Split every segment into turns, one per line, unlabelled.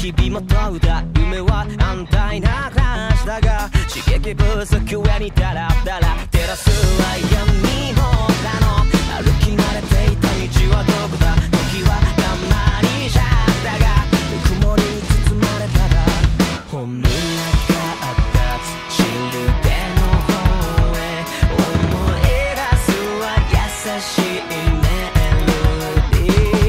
日々も問うた夢は安泰な話だが、刺激不足上にダラダラ照らすは闇の中の歩き慣れていた道はどこだ。時はたまにシャッだが曇りに包まれたら本音があったシルベの方へ思い出すは優しいメロディー。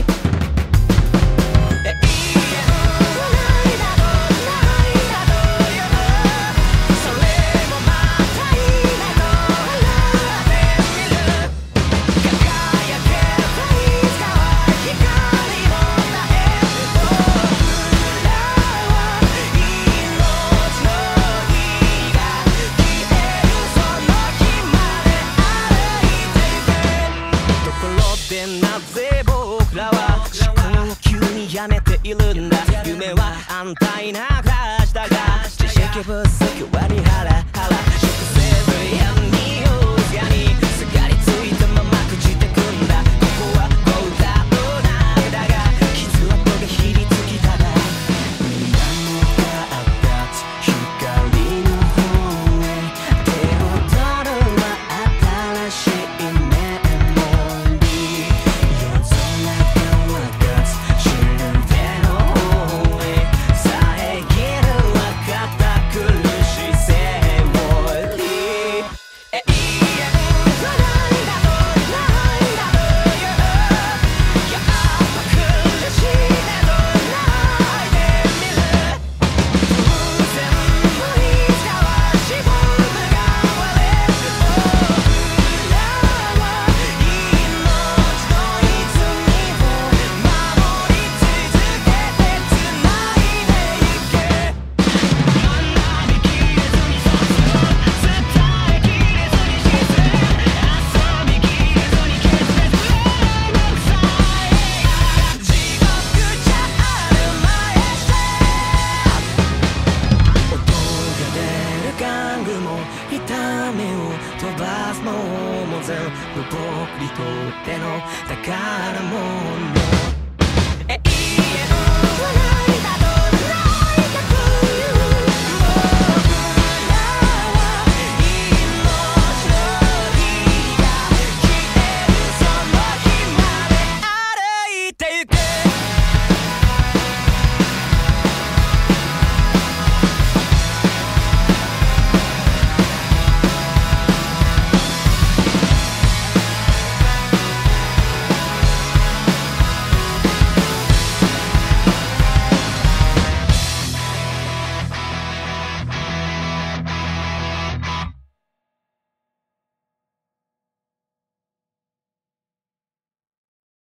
なぜ僕らは思考を急にやめているんだ。夢は安泰な話だが知識不足はにハラハラ熟せず闇を艶にすがりついたまま朽ちてくんだ。ここはこうだうなだが傷跡がひりつきただみんなのがあった光の方へ手を取るは新しいメモリー。痛みを飛ばすのも全部僕にとっての宝物。